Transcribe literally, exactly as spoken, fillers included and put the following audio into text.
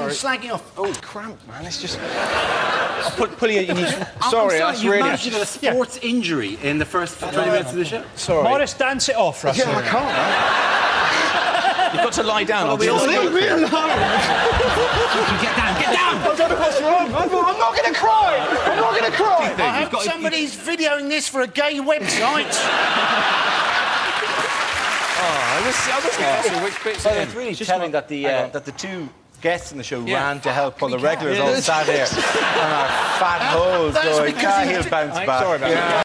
been slagging off. Oh, Cramp, man, it's just... I'll put, pulling it, you need... I'm Sorry, sorry, that's you really... managed to get a sports yeah. injury in the first twenty minutes of the show. Sorry. Morris, dance it off, Russell. Yeah, I can't, man. You've got to lie down. Well, we all leave me alone. Get down, get down! I don't know what's wrong. I'm not going to cry. I'm not going to cry. I hope somebody's videoing this for a gay website. Oh, I was, I was Oh, so which bit's well, in? it's really Just telling one- that the uh, that the two guests in the show Yeah. ran to help while the We regulars can't. all sat here on our fat holes That's going, because ah, you- he'll bounce I'm back. sorry about Yeah. that.